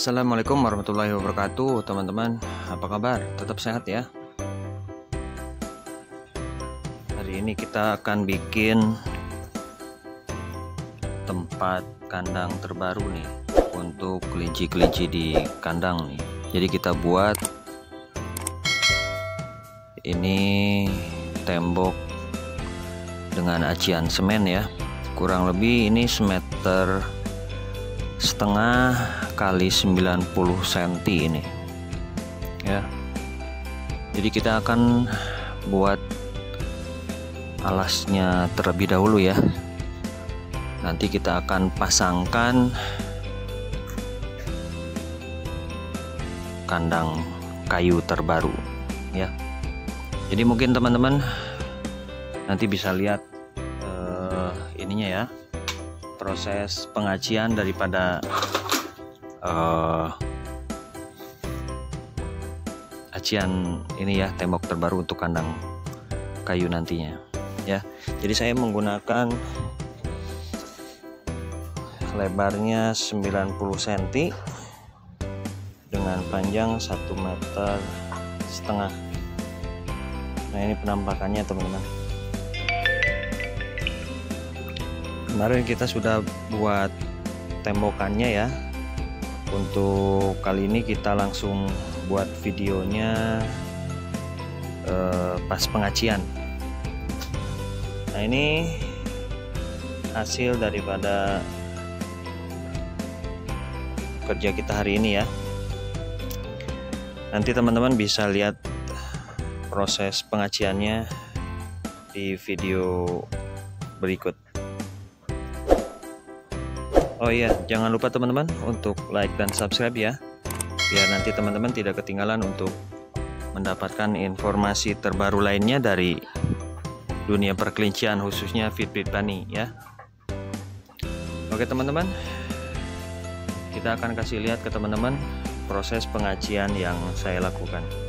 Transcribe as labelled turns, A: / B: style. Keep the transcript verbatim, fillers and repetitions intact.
A: Assalamualaikum warahmatullahi wabarakatuh, teman-teman. Apa kabar? Tetap sehat ya. Hari ini kita akan bikin tempat kandang terbaru nih untuk kelinci-kelinci di kandang nih. Jadi kita buat ini tembok dengan acian semen ya. Kurang lebih ini semeter setengah kali sembilan puluh sentimeter ini ya. Jadi kita akan buat alasnya terlebih dahulu ya. Nanti kita akan pasangkan kandang kayu terbaru ya. Jadi mungkin teman-teman nanti bisa lihat uh, ininya ya, proses pengacian daripada uh, acian ini ya, tembok terbaru untuk kandang kayu nantinya ya. Jadi saya menggunakan lebarnya sembilan puluh sentimeter dengan panjang satu meter setengah. Nah ini penampakannya teman-teman. Kemarin kita sudah buat tembokannya ya. Untuk kali ini kita langsung buat videonya eh, pas pengacian. Nah ini hasil daripada kerja kita hari ini ya. Nanti teman-teman bisa lihat proses pengaciannya di video berikut. Oh iya, jangan lupa teman-teman untuk like dan subscribe ya, biar nanti teman-teman tidak ketinggalan untuk mendapatkan informasi terbaru lainnya dari dunia perkelincian, khususnya Fitbit Bunny ya. Oke teman-teman, kita akan kasih lihat ke teman-teman proses pengacian yang saya lakukan.